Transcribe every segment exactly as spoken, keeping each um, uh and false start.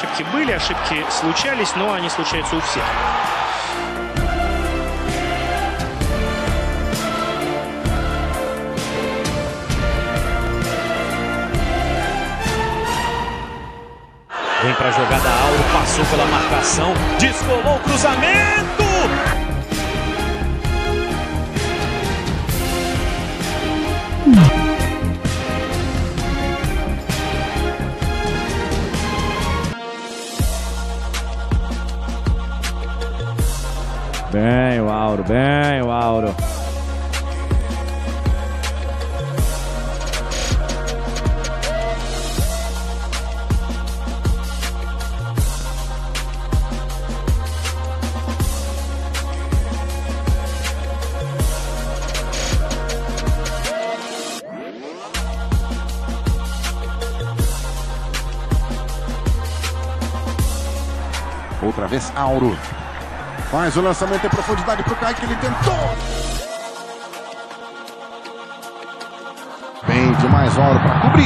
Ошибки были, ошибки случались, но они случаются у всех. Vem para a jogada Auro, passou pela marcação, descolou o cruzamento! Bem o Auro, bem o Auro. Outra vez Auro. Faz o lançamento em profundidade para o Kaique, ele tentou. Bem demais Auro para cobrir.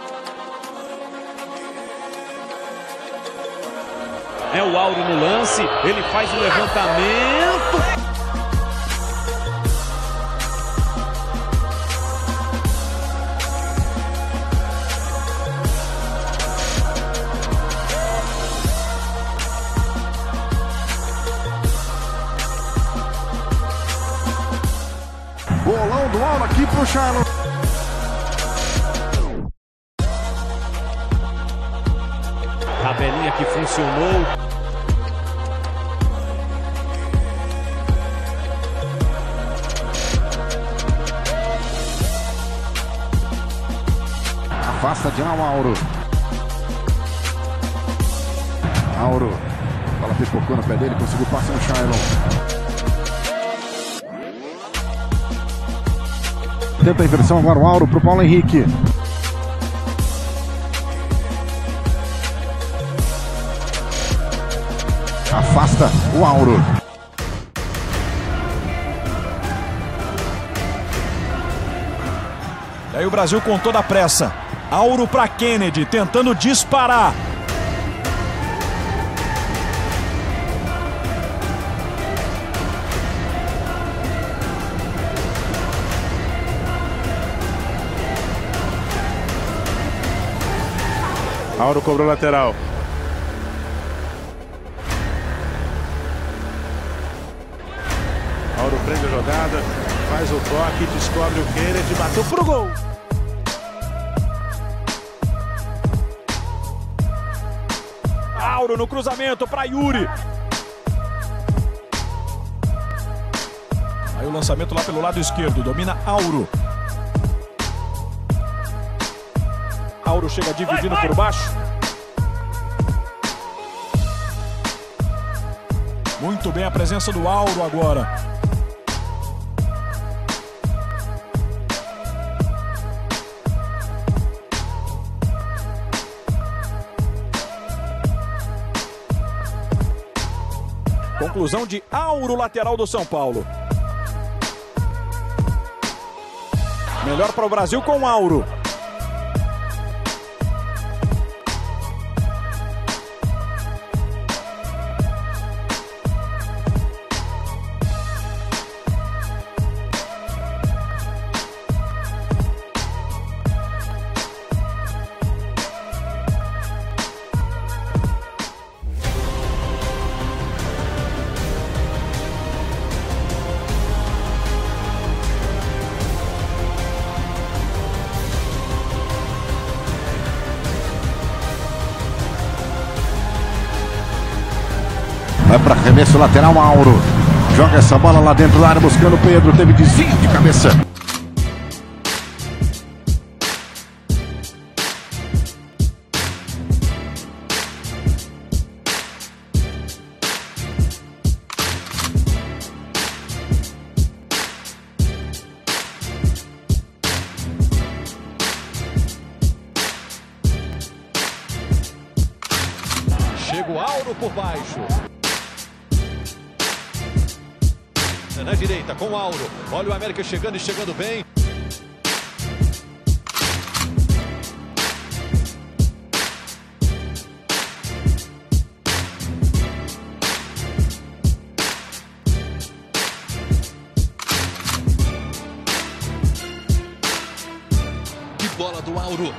É o Auro no lance, ele faz o levantamento. Bolão do Auro aqui pro Shailon. Tabelinha que funcionou. Afasta de ao Auro. Auro. Bola pipocou no pé dele, conseguiu passar no Shailon. Tenta a inversão agora o Auro para o Paulo Henrique. Afasta o Auro. E aí o Brasil com toda a pressa. Auro para Kennedy, tentando disparar. Auro cobrou lateral. Auro prende a jogada, faz o toque, descobre o Kennedy, bateu pro gol. Auro no cruzamento para Yuri. Aí o lançamento lá pelo lado esquerdo, domina Auro. Auro chega dividindo vai, vai. por baixo. Muito bem a presença do Auro agora. Conclusão de Auro, lateral do São Paulo. Melhor para o Brasil com Auro. Vai para arremesso lateral Auro. Joga essa bola lá dentro da área buscando o Pedro. Teve desvio de cabeça. Chega o Auro por baixo. Na direita com o Auro. Olha o América chegando e chegando bem. Auro.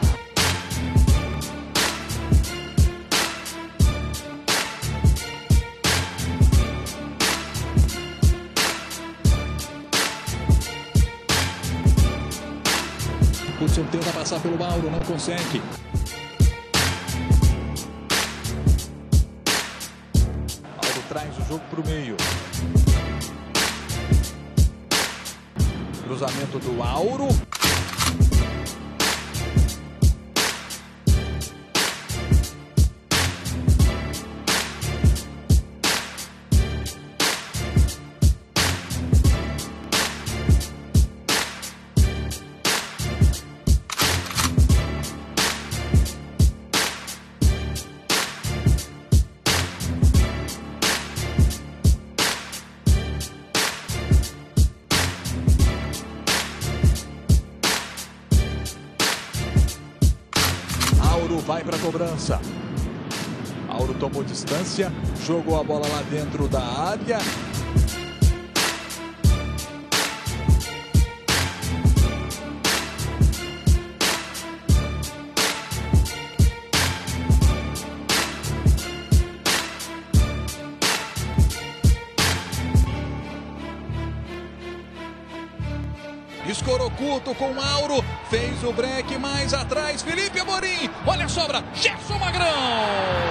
Hudson tenta passar pelo Auro, não consegue. Auro traz o jogo para o meio. Cruzamento do Auro. Auro vai para a cobrança. Auro tomou distância, jogou a bola lá dentro da área. Escorou curto com o Auro, fez o break mais atrás, Felipe Amorim, olha a sobra, Gerson Magrão!